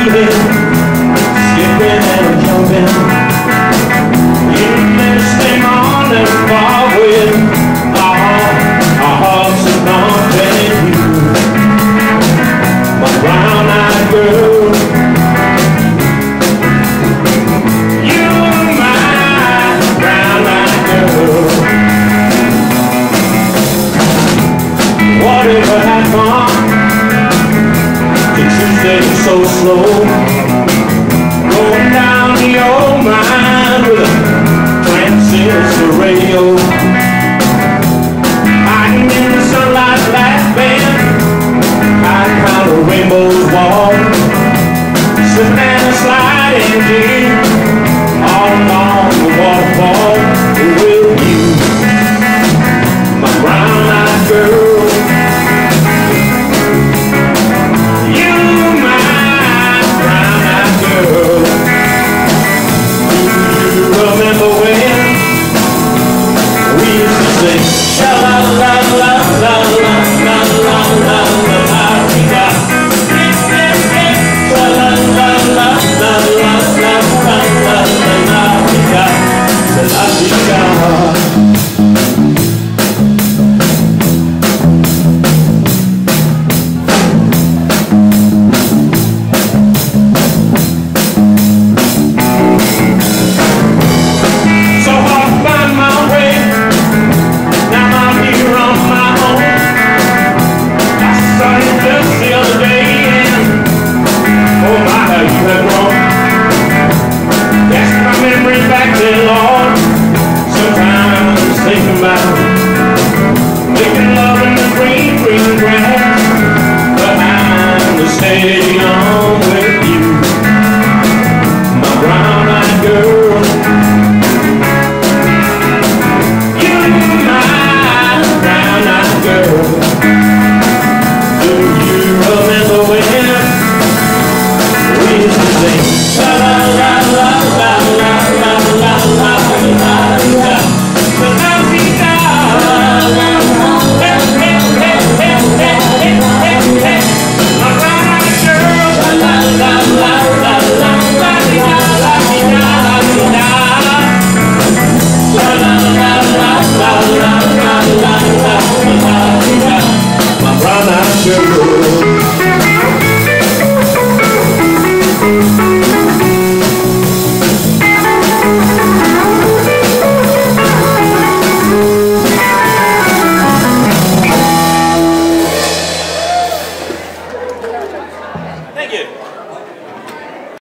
feeling, skipping and jumping. In this thing on and far with our hearts are bumping you. My brown-eyed girl, you're my brown-eyed girl. Whatever happened to Tuesday so slow, going down the old mine with a transistor radio, hiding in the sunlight, laughing, hiding behind a rainbow's wall, slipping and sliding deep all along the waterfall with you, my brown-eyed girl. Remember when we used to sing sha la la la la la la la la la la we got sha la la la la la la la la la we got la we got. Thank you.